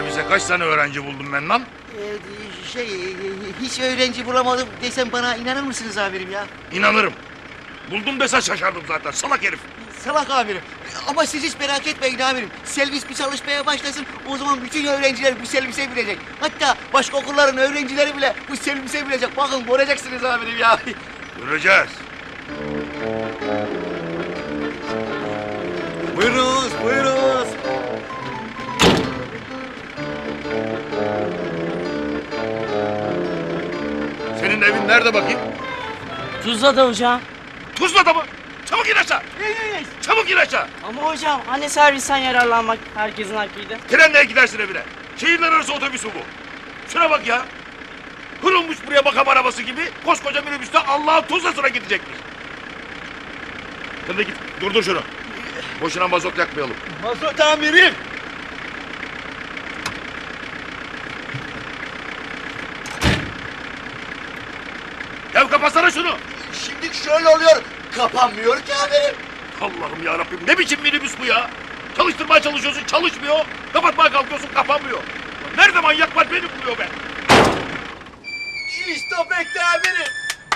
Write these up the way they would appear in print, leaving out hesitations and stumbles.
servise kaç tane öğrenci buldum ben lan? Hiç öğrenci bulamadım desem bana inanır mısınız amirim ya? İnanırım. Buldum desen şaşardım zaten, salak herif. Salak amirim. Ama siz hiç merak etmeyin amirim. Servis bir çalışmaya başlasın, o zaman bütün öğrenciler bu servise binecek. Hatta başka okulların öğrencileri bile bu servise binecek. Bakın göreceksiniz amirim ya. Göreceğiz. Buyurunuz, buyurunuz. Senin evin nerede bakayım? Tuzla'da hocam. Tuzla'da mı? Çabuk in aşağı! Çabuk in aşağı! Ama hocam hani servisten yararlanmak herkesin hakkıydı. Trenle gidersin evine. Şehirler arası otobüsü bu. Şuna bak ya. Kurulmuş buraya makam arabası gibi koskoca minibüste Allah'ın Tuzla'sına gidecekmiş. Sen de git, durdur şunu. Boşuna mazot yakmayalım. Mazot amirim. Ya kapatsana şunu. Şimdi şöyle oluyor, kapanmıyor ki amirim. Allah'ım yarabbim, ne biçim minibüs bu ya? Çalıştırmaya çalışıyorsun, çalışmıyor. Kapatmaya kalkıyorsun, kapanmıyor. Nerede manyak var, beni buluyor be. İşte bekle amirim.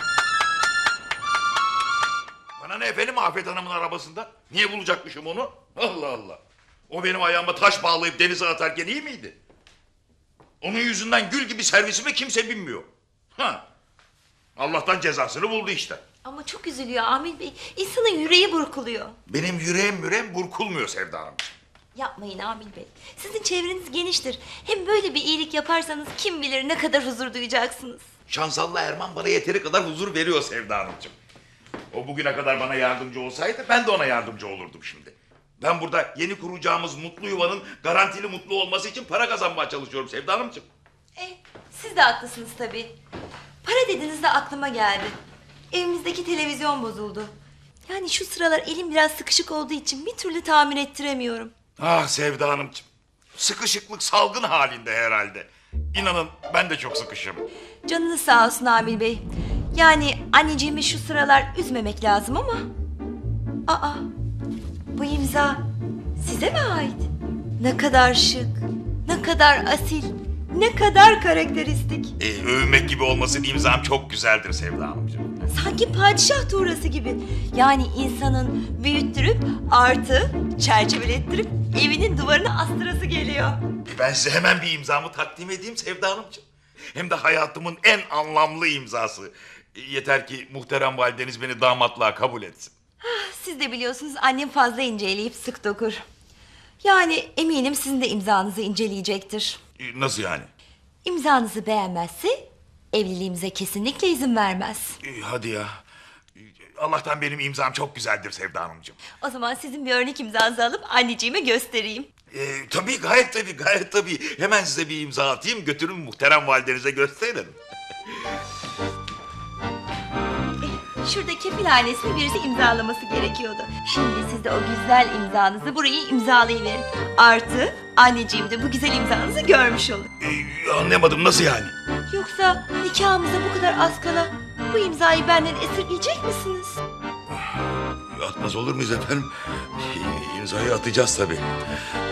Bana ne efendim Afet Hanım'ın arabasında? Niye bulacakmışım onu? Allah Allah. O benim ayağıma taş bağlayıp denize atarken iyi miydi? Onun yüzünden gül gibi servisime kimse binmiyor. Ha. Allah'tan cezasını buldu işte. Ama çok üzülüyor Amil Bey. İnsanın yüreği burkuluyor. Benim yüreğim burkulmuyor Sevda Hanım. Yapmayın Amil Bey. Sizin çevreniz geniştir. Hem böyle bir iyilik yaparsanız kim bilir ne kadar huzur duyacaksınız. Şansallı Erman bana yeteri kadar huzur veriyor Sevda Hanımcığım. O bugüne kadar bana yardımcı olsaydı ben de ona yardımcı olurdum şimdi. Ben burada yeni kuracağımız mutlu yuvanın garantili mutlu olması için para kazanmaya çalışıyorum Sevda Hanımcığım. Siz de haklısınız tabii. Para dediğinizde aklıma geldi. Evimizdeki televizyon bozuldu. Yani şu sıralar elim biraz sıkışık olduğu için bir türlü tamir ettiremiyorum. Ah Sevda Hanımcığım. Sıkışıklık salgın halinde herhalde. İnanın ben de çok sıkışım. Canınız sağ olsun Amil Bey. Yani anneciğimi şu sıralar üzmemek lazım ama... Aa, bu imza size mi ait? Ne kadar şık, ne kadar asil, ne kadar karakteristik. Övünmek gibi olmasın imzam çok güzeldir Sevda Hanımcığım. Sanki padişah tuğrası gibi. Yani insanın büyüttürüp artı çerçevelettirip evinin duvarına astırası geliyor. Ben size hemen bir imzamı takdim edeyim Sevda Hanımcığım. Hem de hayatımın en anlamlı imzası. Yeter ki muhterem valideniz beni damatlığa kabul etsin. Siz de biliyorsunuz annem fazla inceleyip sık dokur. Yani eminim sizin de imzanızı inceleyecektir. Nasıl yani? İmzanızı beğenmezse evliliğimize kesinlikle izin vermez. Hadi ya. Allah'tan benim imzam çok güzeldir Sevda Hanımcığım. O zaman sizin bir örnek imzanızı alıp anneciğime göstereyim. Tabii gayet tabii. Hemen size bir imza atayım, götürün muhterem validenize gösterin. Şurada kefilhanesini birisi imzalaması gerekiyordu. Şimdi siz de o güzel imzanızı burayı imzalayıverin. Artı anneciğim de bu güzel imzanızı görmüş olur. Anlamadım, nasıl yani? Yoksa nikahımıza bu kadar az kala bu imzayı benden esirgeyecek misiniz? Atmaz olur muyuz efendim? İmzayı atacağız tabii.